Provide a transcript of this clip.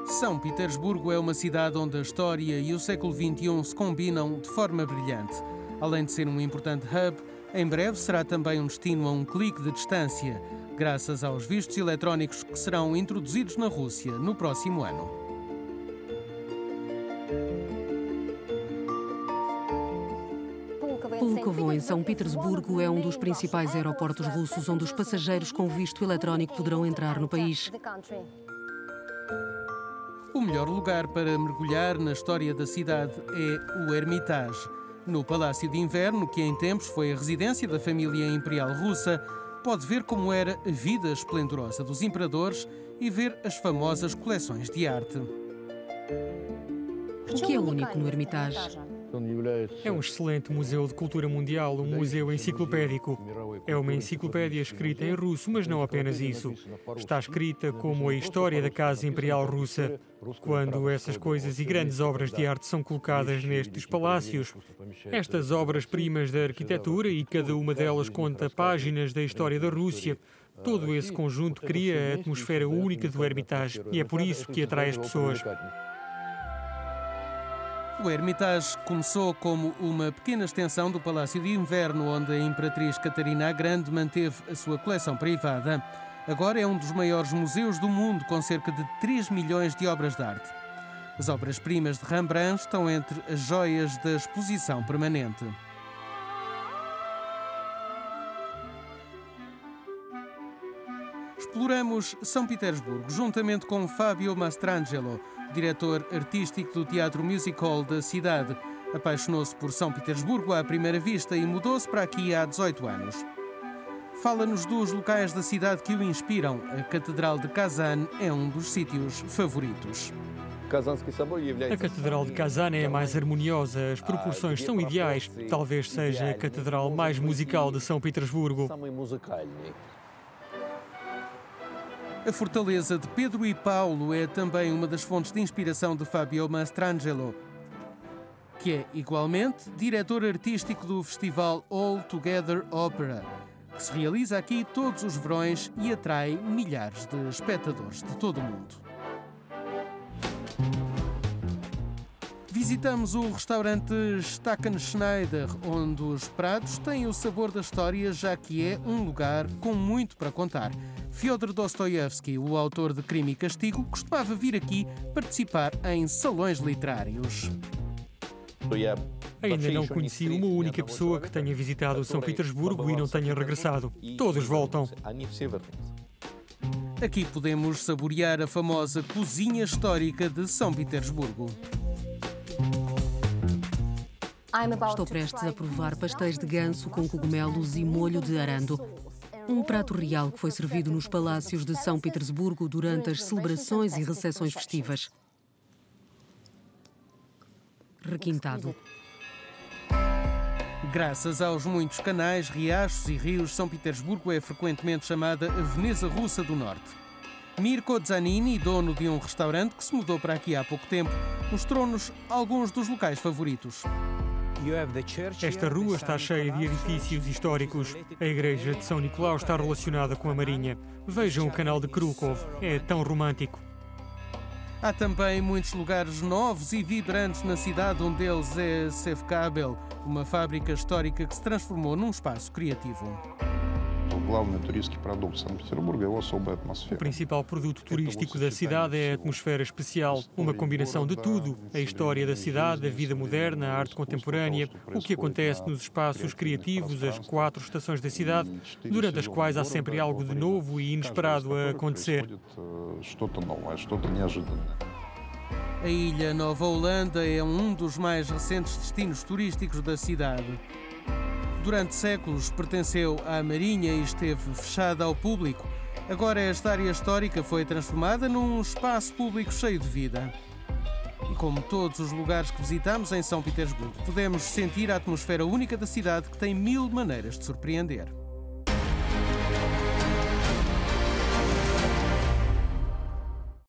São Petersburgo é uma cidade onde a história e o século XXI se combinam de forma brilhante. Além de ser um importante hub, em breve será também um destino a um clique de distância, graças aos vistos eletrónicos que serão introduzidos na Rússia no próximo ano. Pulkovo, em São Petersburgo, é um dos principais aeroportos russos onde os passageiros com visto eletrónico poderão entrar no país. O melhor lugar para mergulhar na história da cidade é o Hermitage. No Palácio de Inverno, que em tempos foi a residência da família imperial russa, pode ver como era a vida esplendorosa dos imperadores e ver as famosas coleções de arte. O que é único no Hermitage? É um excelente museu de cultura mundial, um museu enciclopédico. É uma enciclopédia escrita em russo, mas não apenas isso. Está escrita como a história da Casa Imperial Russa. Quando essas coisas e grandes obras de arte são colocadas nestes palácios, estas obras-primas da arquitetura, e cada uma delas conta páginas da história da Rússia, todo esse conjunto cria a atmosfera única do Hermitage e é por isso que atrai as pessoas. O Hermitage começou como uma pequena extensão do Palácio de Inverno, onde a Imperatriz Catarina a Grande manteve a sua coleção privada. Agora é um dos maiores museus do mundo, com cerca de 3 milhões de obras de arte. As obras-primas de Rembrandt estão entre as joias da exposição permanente. Exploramos São Petersburgo, juntamente com Fabio Mastrangelo, diretor artístico do Teatro Music Hall da cidade. Apaixonou-se por São Petersburgo à primeira vista e mudou-se para aqui há 18 anos. Fala-nos dos locais da cidade que o inspiram. A Catedral de Kazan é um dos sítios favoritos. A Catedral de Kazan é a mais harmoniosa, as proporções são ideais. Talvez seja a catedral mais musical de São Petersburgo. A fortaleza de Pedro e Paulo é também uma das fontes de inspiração de Fabio Mastrangelo, que é, igualmente, diretor artístico do festival All Together Opera, que se realiza aqui todos os verões e atrai milhares de espectadores de todo o mundo. Visitamos o restaurante Stackenschneider, onde os pratos têm o sabor da história, já que é um lugar com muito para contar. Fyodor Dostoiévski, o autor de Crime e Castigo, costumava vir aqui participar em salões literários. Ainda não conheci uma única pessoa que tenha visitado São Petersburgo e não tenha regressado. Todos voltam. Aqui podemos saborear a famosa cozinha histórica de São Petersburgo. Estou prestes a provar pastéis de ganso com cogumelos e molho de arando. Um prato real que foi servido nos palácios de São Petersburgo durante as celebrações e recepções festivas. Requintado. Graças aos muitos canais, riachos e rios, São Petersburgo é frequentemente chamada a Veneza Russa do Norte. Mirko Zanini, dono de um restaurante que se mudou para aqui há pouco tempo, mostrou-nos alguns dos locais favoritos. Esta rua está cheia de edifícios históricos. A igreja de São Nicolau está relacionada com a Marinha. Vejam o canal de Krukov, é tão romântico. Há também muitos lugares novos e vibrantes na cidade, um deles é Sefkabel, uma fábrica histórica que se transformou num espaço criativo. O principal produto turístico da cidade é a atmosfera especial, uma combinação de tudo: a história da cidade, a vida moderna, a arte contemporânea, o que acontece nos espaços criativos, as 4 estações da cidade, durante as quais há sempre algo de novo e inesperado a acontecer. A Ilha Nova Holanda é um dos mais recentes destinos turísticos da cidade. Durante séculos pertenceu à Marinha e esteve fechada ao público. Agora esta área histórica foi transformada num espaço público cheio de vida. E como todos os lugares que visitamos em São Petersburgo, podemos sentir a atmosfera única da cidade que tem 1000 maneiras de surpreender.